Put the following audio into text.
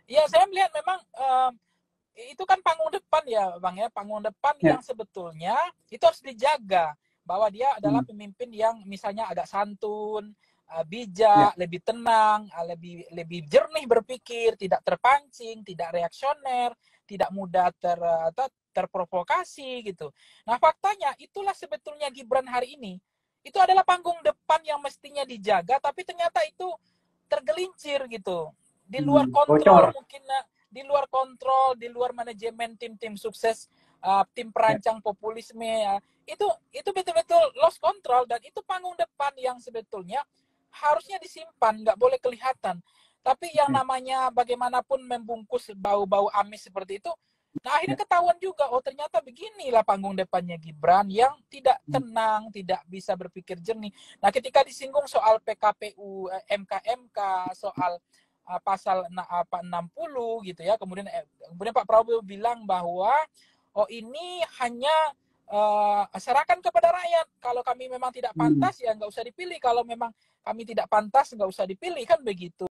Ya, saya melihat memang itu kan panggung depan ya, Bang ya, panggung depan Ya. yang sebetulnya itu harus dijaga bahwa dia adalah Hmm. pemimpin yang misalnya agak santun, Ya. bijak, lebih tenang, lebih lebih jernih berpikir, tidak terpancing, tidak reaksioner, tidak mudah terprovokasi gitu. Nah, faktanya itulah sebetulnya Gibran hari ini. Itu adalah panggung depan yang mestinya dijaga, tapi ternyata itu tergelincir gitu. Di luar kontrol Bocor. mungkin, di luar kontrol, di luar manajemen tim-tim sukses, tim Ya. perancang populisme ya. Itu betul-betul lost control, dan itu panggung depan yang sebetulnya harusnya disimpan, nggak boleh kelihatan. Tapi yang Ya. namanya bagaimanapun membungkus bau-bau amis seperti itu, nah akhirnya Ya. ketahuan juga, oh ternyata beginilah panggung depannya Gibran yang tidak Hmm. tenang, tidak bisa berpikir jernih. Nah ketika disinggung soal PKPU, MK-MK, soal pasal 60 gitu ya, kemudian Pak Prabowo bilang bahwa oh ini hanya serahkan kepada rakyat, kalau kami memang tidak Hmm. pantas ya nggak usah dipilih, kalau memang kami tidak pantas nggak usah dipilih, kan begitu.